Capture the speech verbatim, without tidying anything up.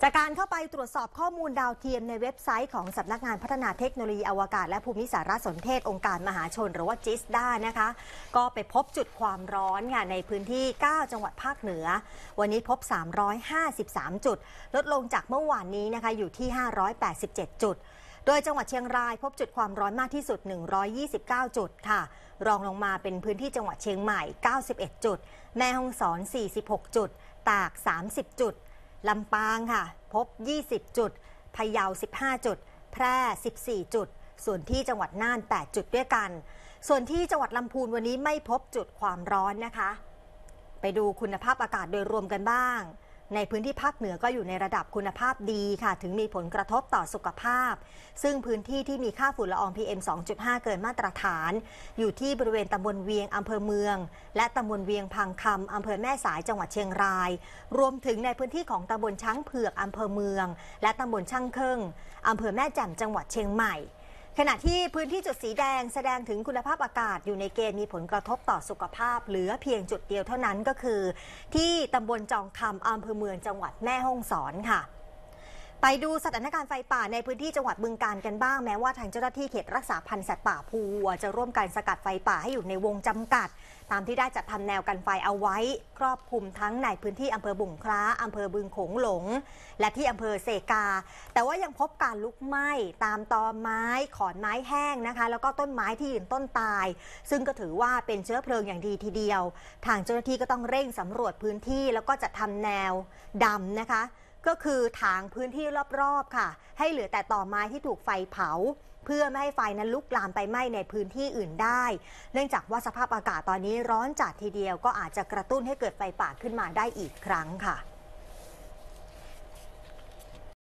จากการเข้าไปตรวจสอบข้อมูลดาวเทียมในเว็บไซต์ของสำนักงานพัฒนาเทคโนโลยีอวกาศและภูมิสารสนเทศองค์การมหาชนหรือว่าจิสดานะคะก็ไปพบจุดความร้อนค่ะในพื้นที่เก้าจังหวัดภาคเหนือวันนี้พบสามร้อยห้าสิบสามจุดลดลงจากเมื่อวานนี้นะคะอยู่ที่ห้าร้อยแปดสิบเจ็ดจุดโดยจังหวัดเชียงรายพบจุดความร้อนมากที่สุดหนึ่งร้อยยี่สิบเก้าจุดค่ะรองลงมาเป็นพื้นที่จังหวัดเชียงใหม่เก้าสิบเอ็ดจุดแม่ฮ่องสอนสี่สิบหกจุดตากสามสิบจุดลำปางค่ะพบยี่สิบจุดพะเยาสิบห้าจุดแพร่สิบสี่จุดส่วนที่จังหวัดน่านแปดจุดด้วยกันส่วนที่จังหวัดลำพูนวันนี้ไม่พบจุดความร้อนนะคะไปดูคุณภาพอากาศโดยรวมกันบ้างในพื้นที่ภาคเหนือก็อยู่ในระดับคุณภาพดีค่ะถึงมีผลกระทบต่อสุขภาพซึ่งพื้นที่ที่มีค่าฝุ่นละออง พี เอ็ม สองจุดห้า เกินมาตรฐานอยู่ที่บริเวณตำบลเวียงอำเภอเมืองและตำบลเวียงพังคำอำเภอแม่สายจังหวัดเชียงรายรวมถึงในพื้นที่ของตำบลช้างเผือกอำเภอเมืองและตำบลช่างเคิ่งอำเภอแม่แจ่มจังหวัดเชียงใหม่ขณะที่พื้นที่จุดสีแดงแสดงถึงคุณภาพอากาศอยู่ในเกณฑ์มีผลกระทบต่อสุขภาพเหลือเพียงจุดเดียวเท่านั้นก็คือที่ตำบลจองคำอำเภอเมืองจังหวัดแม่ฮ่องสอนค่ะไปดูสถานการณ์ไฟป่าในพื้นที่จังหวัดบึงกาฬกันบ้างแม้ว่าทางเจ้าหน้าที่เขตรักษาพันธุ์สัตว์ป่าภูวัวจะร่วมกันสกัดไฟป่าให้อยู่ในวงจำกัดตามที่ได้จัดทำแนวกันไฟเอาไว้ครอบคลุมทั้งในพื้นที่อำเภอบุ่งคล้าอำเภอบึงโขงหลงและที่อำเภอเสกาแต่ว่ายังพบการลุกไหม้ตามตอไม้ขอนไม้แห้งนะคะแล้วก็ต้นไม้ที่ยืนต้นตายซึ่งก็ถือว่าเป็นเชื้อเพลิงอย่างดีทีเดียวทางเจ้าหน้าที่ก็ต้องเร่งสำรวจพื้นที่แล้วก็จัดทำแนวดำนะคะก็คือถางพื้นที่รอบๆค่ะให้เหลือแต่ตอไม้ที่ถูกไฟเผาเพื่อไม่ให้ไฟนั้นลุกลามไปไหม้ในพื้นที่อื่นได้เนื่องจากว่าสภาพอากาศตอนนี้ร้อนจัดทีเดียวก็อาจจะกระตุ้นให้เกิดไฟป่าขึ้นมาได้อีกครั้งค่ะ